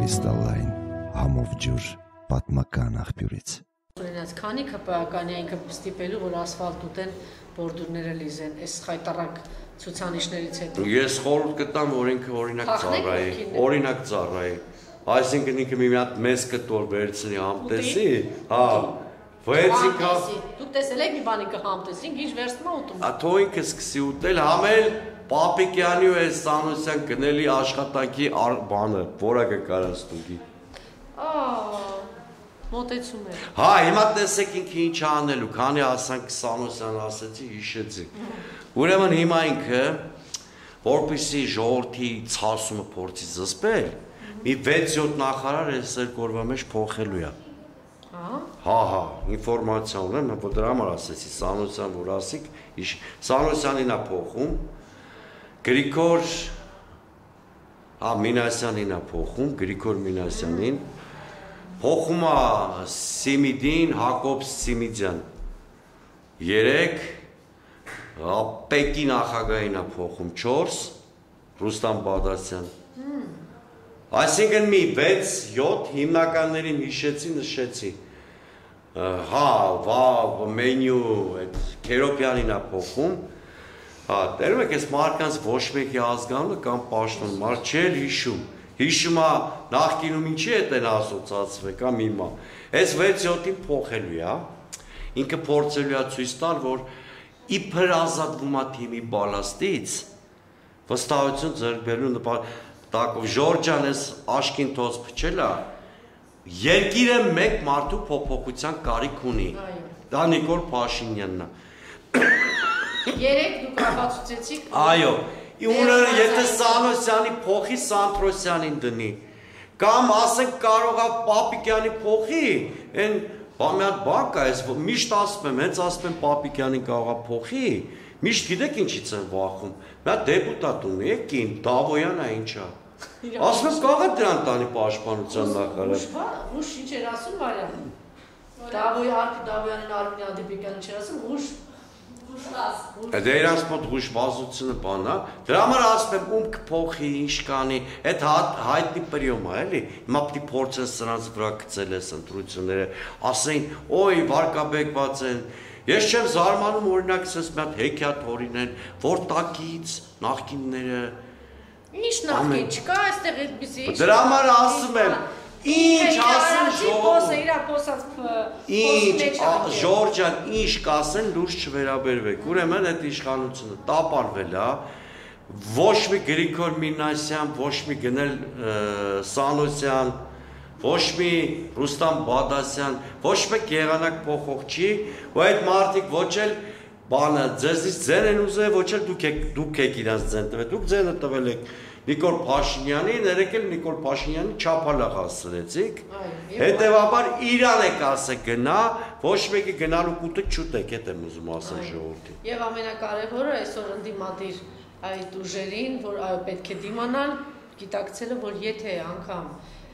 կրիստալային համով ջուր պատմական աղբյուրից։ Ունենած քանի ԿՊԱ-ական է ինքը ստիպելու, որ ասֆալտ ուտեն, բորդուրները լիզեն, այս խայտարակ ցուցանիշներից հետո։ Ես խորհուրդ կտամ, որ ինքը օրինակ ծառայի, այսինքն ինքը մի հատ մեծ կտոր վերցնի համտեսի, հա, վեցինքա։ Դուք տեսել եք մի բանի կհամտեսին, ինչ վերցնում է ուտում։ Աթո ինքը սկսի ուտել, համել Պապիկյանի ու այս Սանոսյան գնելի աշխատանքի բանը, որակը կարած տուգի։ Մոտեցում է։ Հա, հիմա տեսեք ինքը ինչ անելու, քանի ասանք Սանոսյան ասեցի, հիշեցի։ Ուրեմն հիմա ինքը, որպեսզի ժողովրդի ցասումը փորձի զսպել, մի 6-7 նախարար այս երկրորդ մեջ փոխելու է։ Հա, ինֆորմացիա ունեմ, որ դրա համար ասեցի Սանոսյան, որ ասիկ, Սանոսյանին է փոխում, Գրիգոր Մինասյանին է փոխում, Գրիգոր Մինասյանին, փոխում է Սիմիդին, Հակոբ Սիմիդյան, 3, Պեկի նախագահին է փոխում, 4, Ռուստամ Բադասյան։ Այսինքն մի 6-7 հիմնականներին հիշեցի, նշեցի։ Հա, մենյու Քերոպյանին է փոխում, հա, տերում եք ես մարդկանց ոչ մեկի ազգանունը կամ պաշտոն, մարդ չէր հիշում, հիշում է նախկինում ինչի հետ են ասոցացվել կամ հիմա, այս 6-7-ին փոխելու է, ինքը փորձելու է ցույց տալ, որ իբր ազատվում է թիմի բալաստից, վստահություն ձեռք բերելու նպատակով, Ժորջան ես աշկին թոց փչել է, երկիրը մեկ մարդու փոփոխության կարիք ունի, դա Նիկոլ Փաշինյանն է։ Երեք դուք ապացուցեցիք։ Այո, ուները եթե Սանոսյանի փոխի Սանտրոսյանին դնի, կամ ասենք կարող է Պապիկյանի փոխի, այն մի հատ բան կա, միշտ ասում եմ, հենց ասում եմ Պապիկյանին կարող է փոխի, միշտ գիտեք ինչից են վախում, մի հատ դեպուտատ ունի, կին, Դավոյան է ինչա, ասում եմ կարող է դրան տանի պաշտպանության նախարար։ Ուշ ինչ էր ասում Մարիամ, Դավոյանին Արմինե Ադեբեկյանին չէր ասում, Դե իրանց մոտ հուշվածությունը բան է, դրա համար ասում եմ ում կփոխի, ինչ կանի, այդ հայտնի պրիոմ է, էլի, հիմա պիտի փորձեն սրանց վրա գցել ես ընտրությունները, ասեն, օй, վարկաբեկված են, ես չեմ զարմանում օրինակ ասես մի հատ հեքիաթ օրինեն, որ տակից նախկինները Ինչ նախկին չկա, այստեղ այդպիսի Դրա համար ասում եմ Ինչ ասեն Ժորջան, ինչ կասեն, լուրջ չվերաբերվեք, ուրեմն այդ իշխանությունը տապարվել է, ոչ մի Գրիգոր Մինասյան, ոչ մի գնել Սանոսյան, ոչ մի Ռուստամ Բադասյան, ոչ մեկ եղանակ փոխող չի, ու այդ մարդիկ ոչ էլ բանը ձեզից ձեն են ուզել, ոչ էլ դուք եք իրանց ձեն տվել, դուք ձենը տվել եք Նիկոլ Փաշինյանին, երեք էլ Նիկոլ Փաշինյանի չափալախ ասացրեցիք, հետևաբար իրան եք ասեք գնա, ոչ մեկի գնալու կուտը չուտեք, հետ եմ ուզում ասել ժողովրդին։ Եվ ամենակարևորը այսօր ընդդիմադիր այդ ուժերին, որ պետք է դիմանալ, գիտակցելը, որ եթե անգամ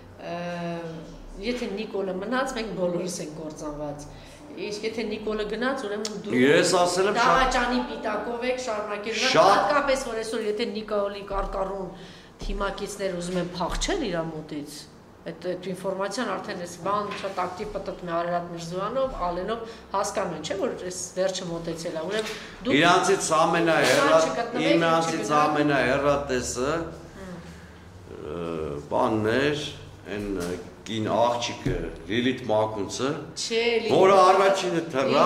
եթե Նիկոլը մնաց, մենք բոլորս ենք կործանված։ Իսկ եթե Նիկոլը գնաց, ուրեմն դու դահաճանի պիտակով եք շարունակել, հատկապես որ այսօր եթե Նիկոլի կարկառուն թիմակիցներ ուզում են փախչել իր մոտից, այդ ինֆորմացիան արդեն այս բան շատ ակտիվ պատտում է Արարատ Միրզոյանով, Ալենով հասկանում են, չէ՞ որ այս վերջը մոտեցել է, ուրեմն դու իրանցից ամենահեռատեսը բանն էր, այն կին աղջիկը Լիլիթ Մակունցը, որը առաջինը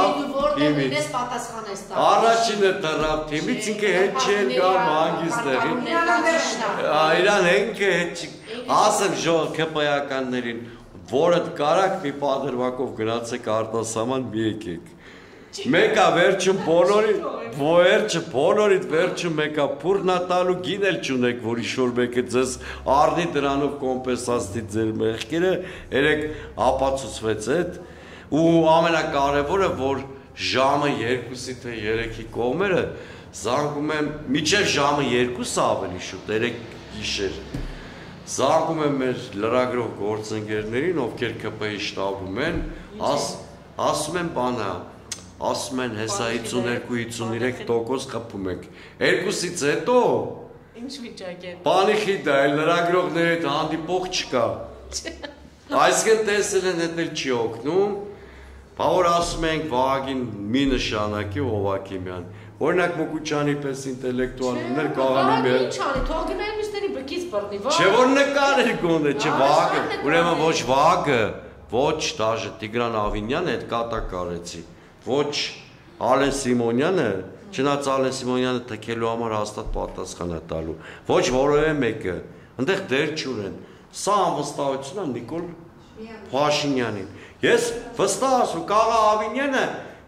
թռավ թիմից, ինքը հետ չեն գար մանգիստեղին, իրան ինքը հետ չի, ասեմ ԿՊԱ-ականներին, որը կարակ մի պատրվակով գնացեք արտասահման մի եկեք, մեկա վերջում բոլորիդ վերջում մեկա փուրնատալու գինել չունեք, որ իշոր մեկը ձեզ առնի դրանով կոմպենսացնի ձեր մեղքերը, երեք ապացուցվեց այդ, ու ամենակարևորը, որ ժամը 2-ի թե 3-ի կողմերը զանգում եմ, մինչև ժամը 2-ը ավելի շուտ, 3 գիշեր, զանգում եմ մեր լրագրող գործընկերներին, ովքեր ԿՊ-ի շտաբում են, ասում եմ բանա, ասում են հեսա 52-53% խփում ենք, 2-ից հետո Ինչ վիճակ է։ Բանի խիտ է, լրագրողների հետ հանդիպող չկա, Այսինքն տեսել են դա չի օգնում, բա որ ասում ենք Վահագին մի նշանակի Հովակիմյան, օրինակ Մուկուչյանի պես ինտելեկտուալներ կաղանի մեր։ Ինչ անի, թող գնային միշտերի բկից բռնի, Չէ որ նկարեր գոնե, չէ Վահագը, ուրեմն ոչ Վահագը, ոչ դաժե Տիգրան Ավինյանը այդ կատակարեցի, ոչ Ալեն Սիմոնյանը, չնայած Ալեն Սիմոնյանը թքելու համար հաստատ պատասխան է տալու, ոչ որևէ մեկը, այնտեղ դեր չունեն, սա անվստահություն է Նիկոլ Փաշինյանին, ես վստահ ասում, Կաղա Ավինյանը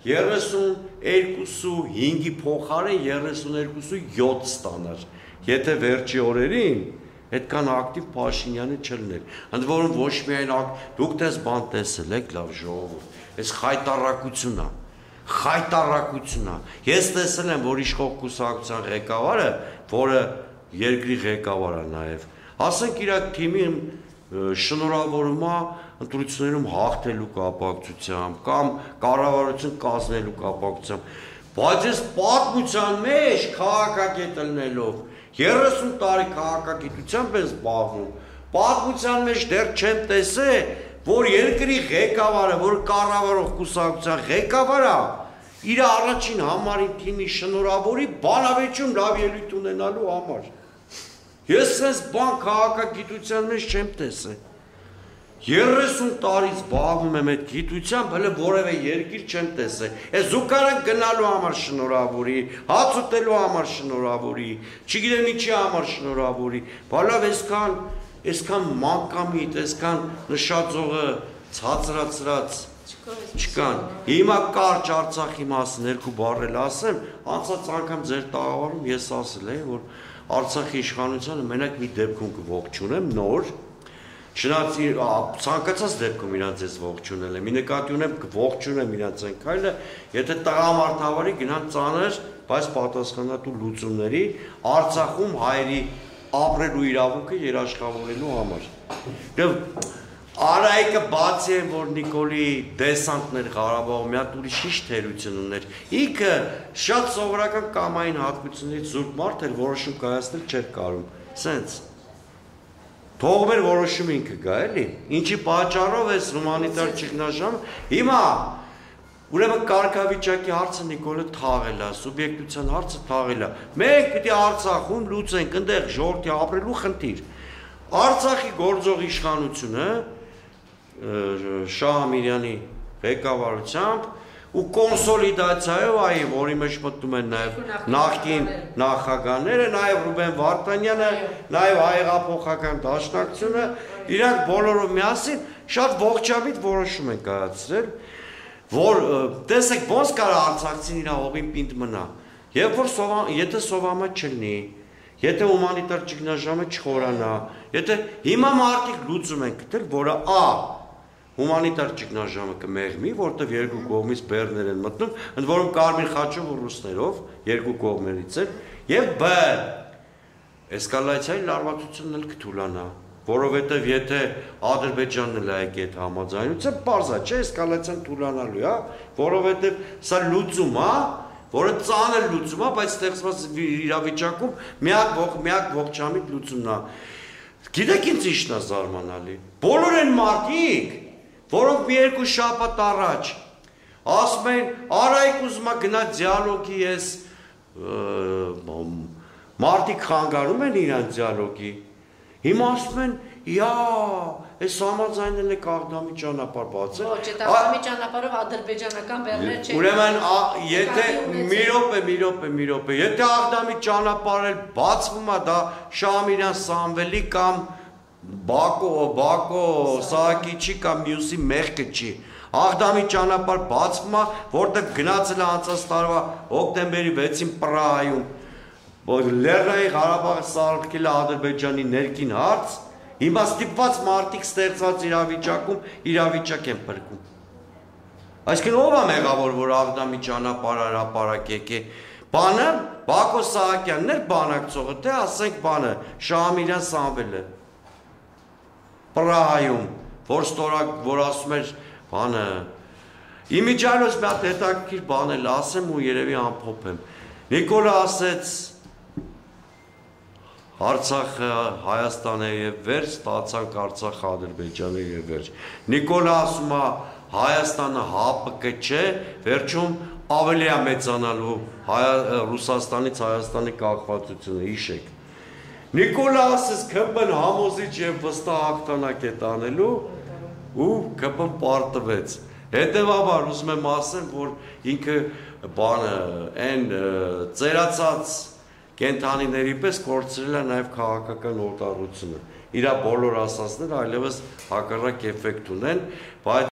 32.5-ի փոխարեն 32.7 ստանար, եթե վերջի օրերին այդքան ակտիվ Փաշինյանը չլներ, ընդ որում ոչ միայն դուք դες բան տեսել եք լավ ժողովուրդ, այս խայտառակությունն է, խայտառակությունն է, ես տեսել եմ, որ իշխող կուսակցության ղեկավարը, որը երկրի ղեկավար է նաև, ասենք իր թիմի շնորհավորում է ընտրություններում հաղթելու կապակցությամբ կամ կառավարություն կազմելու կապակցությամբ, բայց ես պատմության մեջ քաղաքագետ ելնելով 30 տարի քաղաքագիտությամբ եմ զբաղվում, պատմության մեջ դեռ չեմ տեսել, որ երկրի ղեկավարը, որ կառավարող կուսակցության ղեկավարը իր առաջին համարին թիմի շնորհավորի բանավեճում լավ ելույթ ունենալու համար։ Ես sense բան քաղաքագիտության մեջ չեմ տեսել։ 30 տարի զբաղվում եմ այդ գիտությամբ, հələ որևէ երկիր չեմ տեսել։ Այս զուգարան գնալու համար շնորհավորի, հաց ուտելու համար շնորհավորի, չգիտեմ ինչի համար շնորհավորի, բալավ այսքան մանկամիտ, այսքան նշածողը ցածրացրած չկան։ Հիմա կարճ Արցախի մասին երկու բառ էլ ասեմ, անցած անգամ ձեր տաղավարում ես ասել եմ, որ Արցախի իշխանությունը մենակ մի դեպքում կողջունեմ նոր, չնայած ցանկացած դեպքում իրանց ես ողջունել եմ, մի նկատի ունեմ կողջունեմ իրանց այն քայլը, եթե տղամարդավարի գնան ծանր, բայց պատասխանատու լուծումների Արցախում հայերի ապրելու իրավունքը երաշխավորելու համար։ Արայիկը բացի են, որ Նիկոլի դեսանտներ Ղարաբաղում մի հատ ուրիշ ինչ թերություն ուներ, ինքը շատ սովորական կամային հատկություններից զուրկ մարդ էր, որոշում կայացնել չէր կարում, սենց թողում էր որոշում ինքը գա, էլի, ինչի պատճառով էս հումանիտար ճգնաժամը, հիմա ուրեմն կարգավիճակի հարցը Նիկոլը թաղել է, սուբյեկտության հարցը թաղել է, մենք պիտի Արցախում լուծենք ընդեղ ժողովրդի ապրելու խնդիր, Արցախի գործող իշխանությունը Շահ Ամիրյանի ղեկավարությամբ ու կոնսոլիդացիայով այ որի մեջ մտնում են նաև նախկին նախագահները, նաև Ռուբեն Վարդանյանը, նաև Հայեղափոխական Դաշնակցությունը, իրանք բոլորով միասին շատ ողջամիտ որոշում են կայացրել, որ տեսեք ոնց կարա արցախցին իր հողին պինդ մնա, երբ որ եթե սովամը չլինի, եթե հումանիտար ճգնաժամը չխորանա, եթե հիմա մարդիկ լուծում են գտել, որը հումանիտար ճգնաժամը կմեղմի, որտեղ երկու կողմից բեռներ են մտնում, ընդ որում կարմիր խաչով ու ռուսներով, երկու կողմերից էլ, եւ բ. Էսկալացիայի լարվածությունն էլ կթուլանա, որովհետեւ եթե Ադրբեջանն էլ այ այդ համաձայնության պարզ է, չէ, էսկալացիան թուլանալու է, որովհետեւ սա լուծում է, որը ծանր լուծում է, բայց ստեղծված իրավիճակում միակ ողջամիտ լուծումն է։ Գիտեք ինչ ինչն է զարմանալի։ Բոլոր են մարդիկ, որոնք մի երկու շաբաթ առաջ ասում են, Արայիկ ուզում է գնա դիալոգի, ես մարդիկ խանգարում են իրան դիալոգի։ Հիմա ասում են, այս համաձայնել եք Աղդամի ճանապարհ բացել։ Ոչ, այդ Աղդամի ճանապարհով ադրբեջանական բեռներ չեն։ Ուրեմն, եթե մի րոպե, եթե Աղդամի ճանապարհը բացվում է, դա Շահամիրյան Սամվելի կամ Բակո Սահակիչի կամ մյուսի մեղքը չի։ Աղդամի ճանապարհ բացվում է, որտեղ գնացել է անցած տարվա հոկտեմբերի 6-ին Պրահայում։ Լեռնային Ղարաբաղը սարքել է Ադրբեջանի ներքին հարց, հիմա ստիպված մարդիկ ստեղծված իրավիճակում իրավիճակ են փրկում։ Այսինքն ով է մեղավոր, որ Աղդամի ճանապարհը հրապարակեք է։ Բանը Բակո Սահակյանն էր բանակցողը, թե ասենք բանը Շահամիրյան Սամվելը։ Պրահայում, որ ասում էր բանը իմիջիայլոց մի հատ հետաքրքիր բան էլ ասեմ ու երևի ամփոփեմ։ Նիկոլը ասեց Արցախը Հայաստան է եւ վերջ, ստացանք Արցախը Ադրբեջանը եւ վերջ։ Նիկոլը ասում է Հայաստանը ՀԱՊԿ չէ, վերջում ավելի է մեծանալու Ռուսաստանից Հայաստանի կախվածությունը, հիշեք։ Նիկոլը ասես ԿՊ-ն համոզիչ եւ վստահ հաղթանակ է տանելու ու ԿՊ-ն պարտվեց։ Հետևաբար ուզում եմ ասել, որ ինքը բանը այն ծերացած կենթանիների պես կորցրել է նաև քաղաքական օտարությունը։ Իր բոլոր ասածները այլևս հակառակ էֆեկտ ունեն, բայց